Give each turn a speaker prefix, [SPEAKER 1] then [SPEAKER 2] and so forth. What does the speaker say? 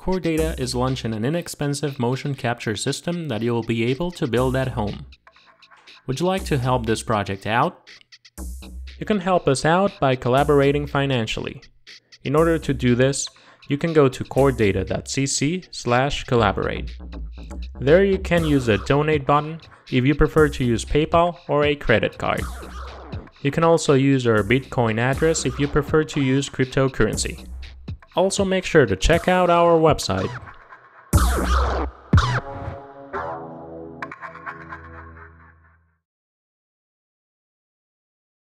[SPEAKER 1] Chordata is launching an inexpensive motion capture system that you will be able to build at home. Would you like to help this project out? You can help us out by collaborating financially. In order to do this, you can go to chordata.cc/collaborate. There you can use the donate button if you prefer to use PayPal or a credit card. You can also use our Bitcoin address if you prefer to use cryptocurrency. Also make sure to check out our website